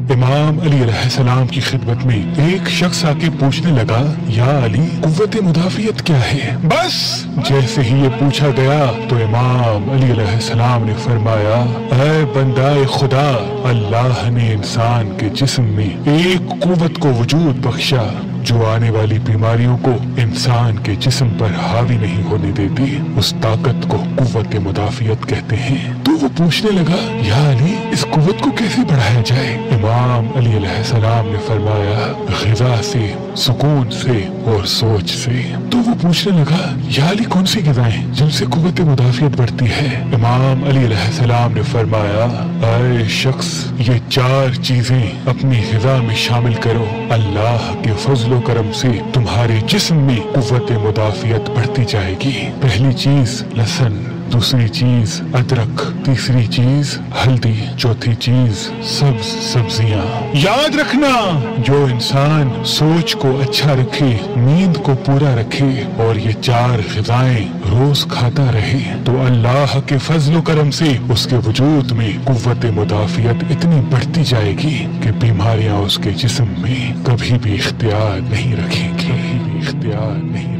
امام علی علیہ السلام کی خدمت میں ایک شخص آ کے پوچھنے لگا، یا علی قوت مدافعت کیا ہے؟ بس جیسے ہی یہ پوچھا گیا تو امام علی علیہ السلام نے فرمایا، اے بندہ خدا، اللہ نے انسان کے جسم میں ایک قوت کو وجود بخشا جو آنے والی بیماریوں کو انسان کے جسم پر حاوی نہیں ہونے دیتی۔ اس طاقت کو قوت مدافعت کہتے ہیں۔ تو وہ پوچھنے لگا، یا علی اس قوت کو کیسے بڑھایا جائے؟ امام علی علیہ السلام نے فرمایا، غذا سے، سکون سے اور سوچ سے۔ تو وہ پوچھنے لگا، یا علی کون سی غذائیں جن سے قوت مدافعت بڑھتی ہے؟ امام علی علیہ السلام نے فرمایا، اے شخص، یہ 4 چیزیں اپنی غذا میں شامل کرو، اللہ کے فضل و کرم سے تمہارے جسم میں قوت مدافعت بڑھتی جائے گی۔ پہلی چیز لہسن، دوسری چیز ادرک، تیسری چیز ہلدی، چوتھی چیز سبز سبزیاں۔ یاد رکھنا، جو انسان سوچ کو اچھا رکھے، نیند کو پورا رکھے اور یہ 4 غذائیں روز کھاتا رہے تو اللہ کے فضل و کرم سے اس کے وجود میں قوت مدافعت اتنی بڑھتی جائے گی کہ بیماریاں اس کے جسم میں کبھی بھی اختیار نہیں رکھیں گی۔